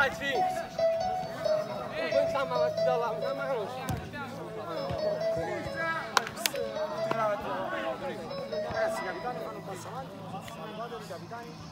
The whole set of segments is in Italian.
ragazzi! Insomma, partita là, ma conosci? Ragazzi, i capitani fanno un passo avanti, salvato i capitani.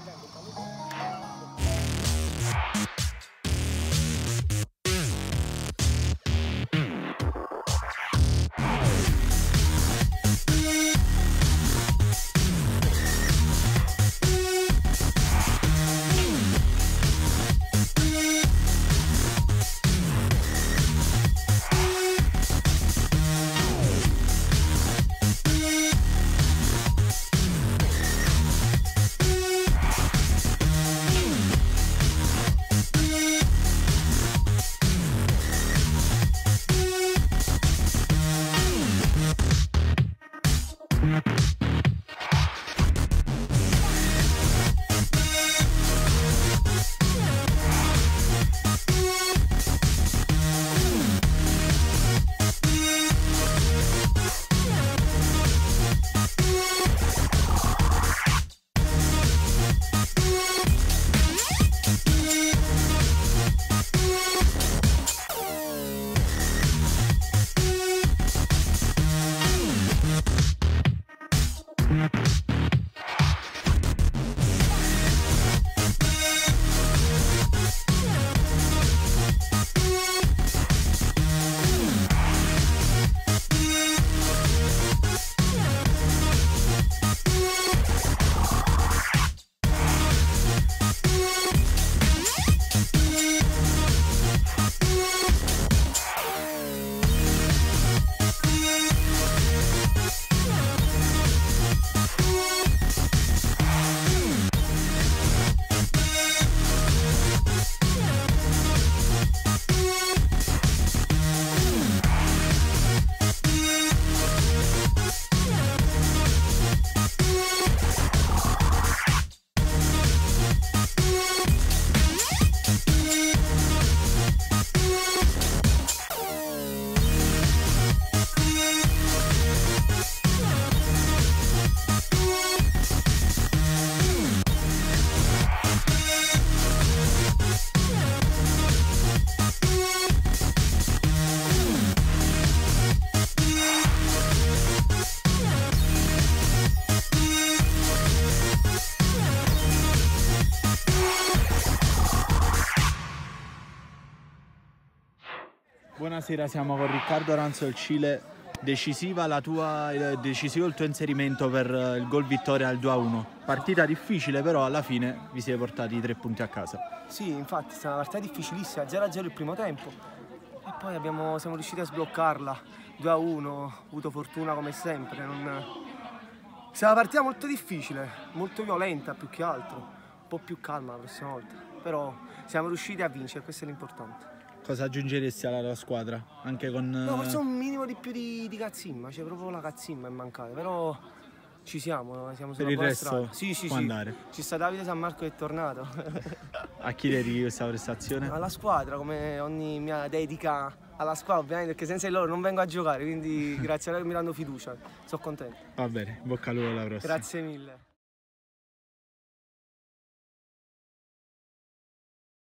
Buonasera, siamo con Riccardo Ranzo del Cile. Decisivo il tuo inserimento per il gol vittoria al 2-1. Partita difficile, però alla fine vi siete portati i 3 punti a casa. Sì, infatti è stata una partita difficilissima, 0-0 il primo tempo e poi siamo riusciti a sbloccarla 2-1, ho avuto fortuna come sempre. È una partita molto difficile, molto violenta più che altro, un po' più calma la prossima volta, però siamo riusciti a vincere, questo è l'importante. Cosa aggiungeresti alla tua squadra? Anche con... No, forse un minimo di più di cazzimma, c'è proprio la cazzimma è mancata, però ci siamo sulla per il buona resto strada. Sì, può andare. Ci sta Davide San Marco che è tornato. A chi dedichi questa prestazione? Alla squadra, come ogni mia dedica alla squadra ovviamente, perché senza di loro non vengo a giocare, quindi grazie a loro che mi danno fiducia, sono contento. Va bene, bocca al lupo alla prossima. Grazie mille.